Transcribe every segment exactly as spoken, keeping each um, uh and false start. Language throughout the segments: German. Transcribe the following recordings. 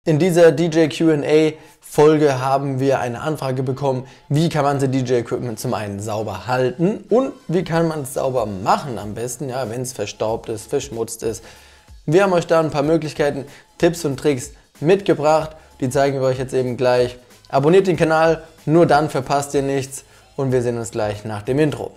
In dieser D J Q and A Folge haben wir eine Anfrage bekommen, wie kann man sein D J-Equipment zum einen sauber halten und wie kann man es sauber machen am besten, ja, wenn es verstaubt ist, verschmutzt ist. Wir haben euch da ein paar Möglichkeiten, Tipps und Tricks mitgebracht, die zeigen wir euch jetzt eben gleich. Abonniert den Kanal, nur dann verpasst ihr nichts und wir sehen uns gleich nach dem Intro.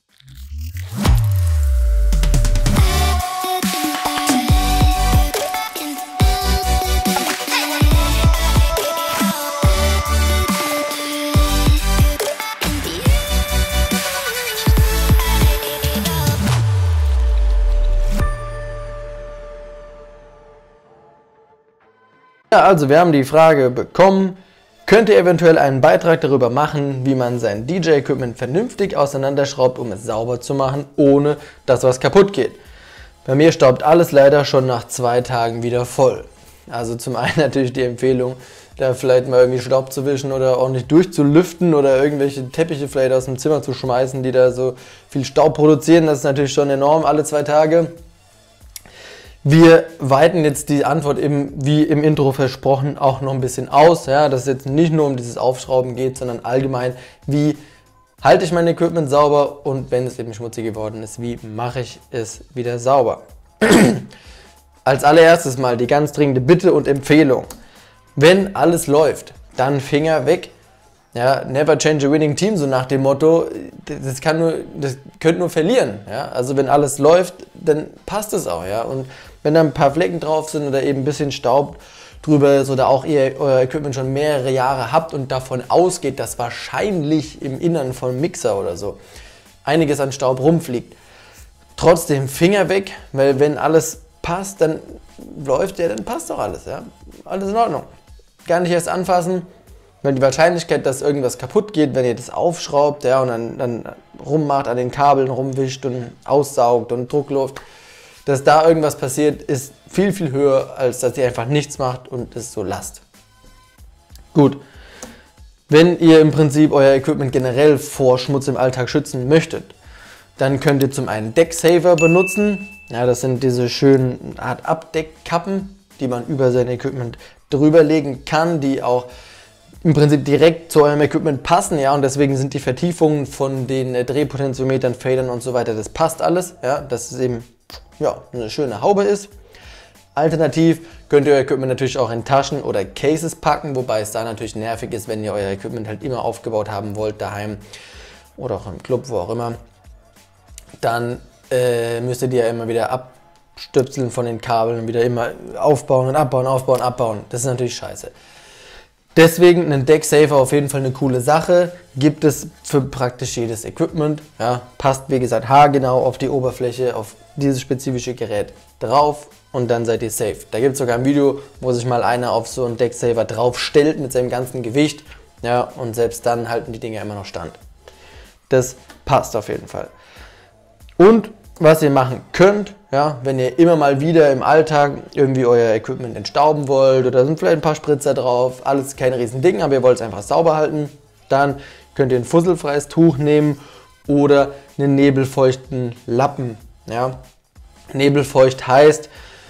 Ja, also wir haben die Frage bekommen, könnt ihr eventuell einen Beitrag darüber machen, wie man sein D J-Equipment vernünftig auseinanderschraubt, um es sauber zu machen, ohne dass was kaputt geht. Bei mir staubt alles leider schon nach zwei Tagen wieder voll. Also zum einen natürlich die Empfehlung, da vielleicht mal irgendwie Staub zu wischen oder ordentlich durchzulüften oder irgendwelche Teppiche vielleicht aus dem Zimmer zu schmeißen, die da so viel Staub produzieren. Das ist natürlich schon enorm alle zwei Tage. Wir weiten jetzt die Antwort eben, wie im Intro versprochen, auch noch ein bisschen aus, ja, dass es jetzt nicht nur um dieses Aufschrauben geht, sondern allgemein, wie halte ich mein Equipment sauber und wenn es eben schmutzig geworden ist, wie mache ich es wieder sauber. Als allererstes mal die ganz dringende Bitte und Empfehlung, wenn alles läuft, dann Finger weg. Ja, never change a winning team, so nach dem Motto, das kann nur, das könnt nur verlieren. Ja? Also wenn alles läuft, dann passt es auch. Ja? Und wenn da ein paar Flecken drauf sind oder eben ein bisschen Staub drüber ist oder auch ihr euer Equipment schon mehrere Jahre habt und davon ausgeht, dass wahrscheinlich im Innern von Mixer oder so einiges an Staub rumfliegt, trotzdem Finger weg, weil wenn alles passt, dann läuft ja, dann passt doch alles. Ja? Alles in Ordnung. Gar nicht erst anfassen. Weil die Wahrscheinlichkeit, dass irgendwas kaputt geht, wenn ihr das aufschraubt, ja, und dann, dann rummacht, an den Kabeln rumwischt und aussaugt und Druckluft, dass da irgendwas passiert, ist viel, viel höher, als dass ihr einfach nichts macht und es so lasst. Gut, wenn ihr im Prinzip euer Equipment generell vor Schmutz im Alltag schützen möchtet, dann könnt ihr zum einen Decksaver benutzen. Ja, das sind diese schönen Art Abdeckkappen, die man über sein Equipment drüber legen kann, die auch im Prinzip direkt zu eurem Equipment passen, ja, und deswegen sind die Vertiefungen von den äh, Drehpotentiometern, Fadern und so weiter, das passt alles, ja, dass es eben, ja, eine schöne Haube ist. Alternativ könnt ihr euer Equipment natürlich auch in Taschen oder Cases packen, wobei es da natürlich nervig ist, wenn ihr euer Equipment halt immer aufgebaut haben wollt, daheim oder auch im Club, wo auch immer. Dann äh, müsstet ihr ja immer wieder abstöpseln von den Kabeln und wieder immer aufbauen und abbauen, aufbauen, abbauen. Das ist natürlich scheiße. Deswegen ein Decksaver auf jeden Fall eine coole Sache, gibt es für praktisch jedes Equipment, ja, passt wie gesagt haargenau auf die Oberfläche, auf dieses spezifische Gerät drauf und dann seid ihr safe. Da gibt es sogar ein Video, wo sich mal einer auf so einen Decksaver drauf stellt mit seinem ganzen Gewicht, ja, und selbst dann halten die Dinger immer noch stand. Das passt auf jeden Fall. Und was ihr machen könnt, ja, wenn ihr immer mal wieder im Alltag irgendwie euer Equipment entstauben wollt oder sind vielleicht ein paar Spritzer drauf, alles keine riesen Ding, aber ihr wollt es einfach sauber halten, dann könnt ihr ein fusselfreies Tuch nehmen oder einen nebelfeuchten Lappen. Ja. Nebelfeucht heißt,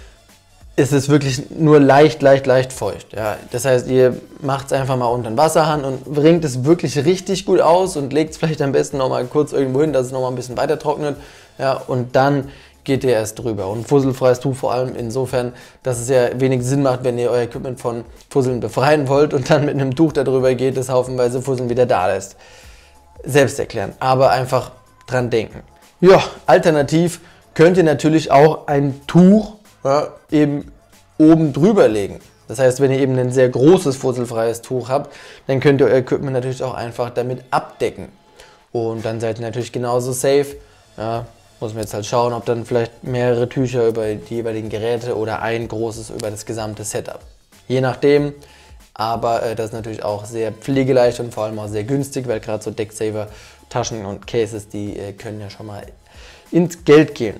es ist wirklich nur leicht, leicht, leicht feucht. Ja. Das heißt, ihr macht es einfach mal unter den Wasserhahn und bringt es wirklich richtig gut aus und legt es vielleicht am besten noch mal kurz irgendwo hin, dass es noch mal ein bisschen weiter trocknet. Ja, und dann geht ihr erst drüber. Und fusselfreies Tuch vor allem insofern, dass es ja wenig Sinn macht, wenn ihr euer Equipment von Fusseln befreien wollt und dann mit einem Tuch darüber geht, das haufenweise Fusseln wieder da lässt. Selbst erklären, aber einfach dran denken. Ja, alternativ könnt ihr natürlich auch ein Tuch, ja, eben oben drüber legen. Das heißt, wenn ihr eben ein sehr großes fusselfreies Tuch habt, dann könnt ihr euer Equipment natürlich auch einfach damit abdecken. Und dann seid ihr natürlich genauso safe. Ja, muss man jetzt halt schauen, ob dann vielleicht mehrere Tücher über die jeweiligen Geräte oder ein großes über das gesamte Setup. Je nachdem, aber äh, das ist natürlich auch sehr pflegeleicht und vor allem auch sehr günstig, weil gerade so Decksaver, Taschen und Cases, die äh, können ja schon mal ins Geld gehen.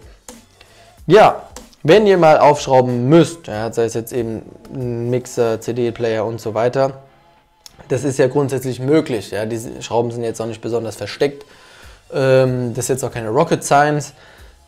Ja, wenn ihr mal aufschrauben müsst, ja, sei es jetzt eben ein Mixer, C D-Player und so weiter, das ist ja grundsätzlich möglich. Ja, diese Schrauben sind jetzt auch nicht besonders versteckt. Das ist jetzt auch keine Rocket Science,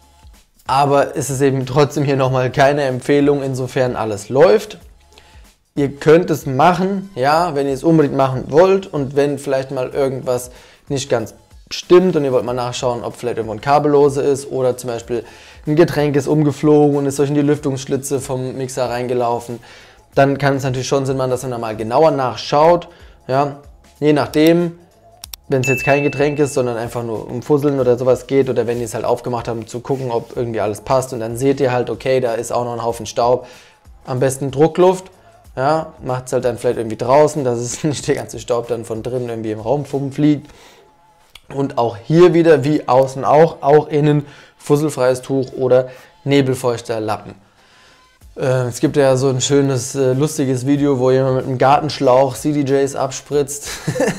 aber es ist eben trotzdem hier nochmal keine Empfehlung, insofern alles läuft. ihr könnt es machen, ja, wenn ihr es unbedingt machen wollt und wenn vielleicht mal irgendwas nicht ganz stimmt und ihr wollt mal nachschauen, ob vielleicht irgendwo ein Kabellose ist oder zum Beispiel ein Getränk ist umgeflogen und ist euch in die Lüftungsschlitze vom Mixer reingelaufen, dann kann es natürlich schon Sinn machen, dass ihr da mal genauer nachschaut, ja, je nachdem, wenn es jetzt kein Getränk ist, sondern einfach nur um Fusseln oder sowas geht oder wenn ihr es halt aufgemacht habt, um zu gucken, ob irgendwie alles passt und dann seht ihr halt, okay, da ist auch noch ein Haufen Staub, am besten Druckluft, ja, macht es halt dann vielleicht irgendwie draußen, dass es nicht der ganze Staub dann von drinnen irgendwie im Raum fliegt. Und auch hier wieder, wie außen auch, auch innen fusselfreies Tuch oder nebelfeuchter Lappen. Äh, es gibt ja so ein schönes, äh, lustiges Video, wo jemand mit einem Gartenschlauch C D Js abspritzt.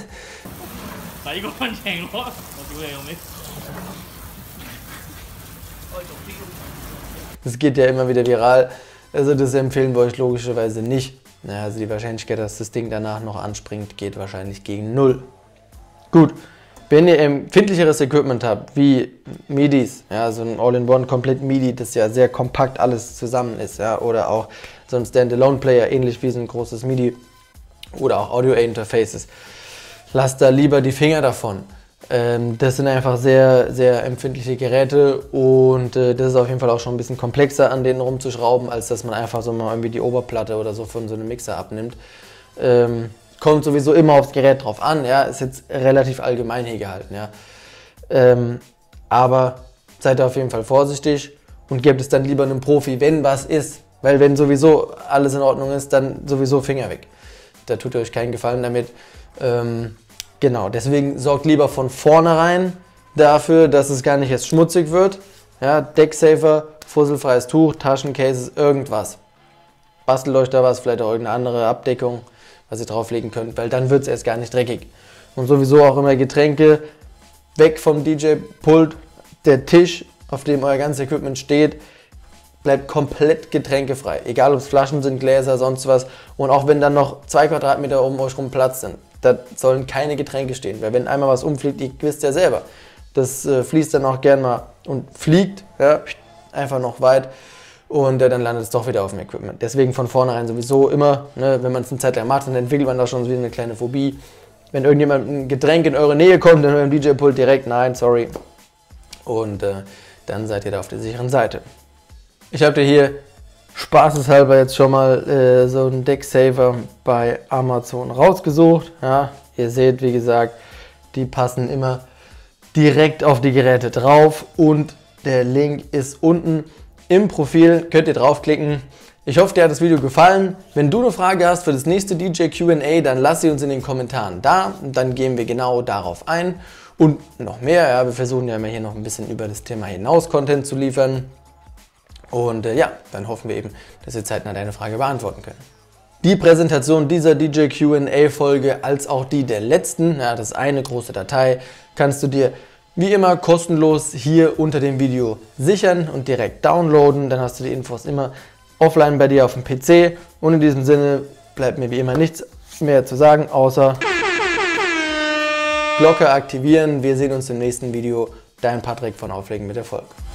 Das geht ja immer wieder viral, also das empfehlen wir euch logischerweise nicht. Naja, also die Wahrscheinlichkeit, dass das Ding danach noch anspringt, geht wahrscheinlich gegen null. Gut. Wenn ihr empfindlicheres Equipment habt, wie MIDIs, ja, so ein All-in-One komplett MIDI, das ja sehr kompakt alles zusammen ist, ja, oder auch so ein Standalone-Player, ähnlich wie so ein großes MIDI, oder auch Audio-Interfaces, lasst da lieber die Finger davon. Ähm, das sind einfach sehr, sehr empfindliche Geräte und äh, das ist auf jeden Fall auch schon ein bisschen komplexer, an denen rumzuschrauben, als dass man einfach so mal irgendwie die Oberplatte oder so von so einem Mixer abnimmt. Ähm, Kommt sowieso immer aufs Gerät drauf an, ja, ist jetzt relativ allgemein hier gehalten, ja. Ähm, aber seid auf jeden Fall vorsichtig und gebt es dann lieber einem Profi, wenn was ist. Weil wenn sowieso alles in Ordnung ist, dann sowieso Finger weg. Da tut ihr euch keinen Gefallen damit. Ähm, genau, deswegen sorgt lieber von vornherein dafür, dass es gar nicht erst schmutzig wird. Ja, Decksafer, fusselfreies Tuch, Taschencases, irgendwas. Bastelt euch da was, vielleicht auch irgendeine andere Abdeckung, was ihr drauflegen könnt, weil dann wird es erst gar nicht dreckig. Und sowieso auch immer Getränke weg vom D J-Pult. Der Tisch, auf dem euer ganzes Equipment steht, bleibt komplett getränkefrei. Egal ob es Flaschen sind, Gläser, sonst was. Und auch wenn dann noch zwei Quadratmeter um euch rum Platz sind, da sollen keine Getränke stehen. Weil wenn einmal was umfliegt, ihr wisst ja selber, das äh, fließt dann auch gern mal und fliegt, ja, einfach noch weit. Und äh, dann landet es doch wieder auf dem Equipment. Deswegen von vornherein sowieso immer, ne, wenn man es eine Zeit lang macht, dann entwickelt man da schon so wie eine kleine Phobie. Wenn irgendjemand ein Getränk in eure Nähe kommt, dann beim D J-Pult direkt, nein, sorry. Und äh, dann seid ihr da auf der sicheren Seite. Ich habe dir hier spaßeshalber jetzt schon mal äh, so einen Decksaver bei Amazon rausgesucht. Ja, ihr seht, wie gesagt, die passen immer direkt auf die Geräte drauf und der Link ist unten im Profil, könnt ihr draufklicken. Ich hoffe, dir hat das Video gefallen. Wenn du eine Frage hast für das nächste D J Q and A, dann lass sie uns in den Kommentaren da. Und dann gehen wir genau darauf ein. Und noch mehr, ja, wir versuchen ja immer hier noch ein bisschen über das Thema hinaus Content zu liefern. Und äh, ja, dann hoffen wir eben, dass wir zeitnah deine Frage beantworten können. Die Präsentation dieser D J Q and A Folge als auch die der letzten, ja, das ist eine große Datei, kannst du dir wie immer kostenlos hier unter dem Video sichern und direkt downloaden. Dann hast du die Infos immer offline bei dir auf dem P C. Und in diesem Sinne bleibt mir wie immer nichts mehr zu sagen, außer Glocke aktivieren. Wir sehen uns im nächsten Video. Dein Patrick von Auflegen mit Erfolg.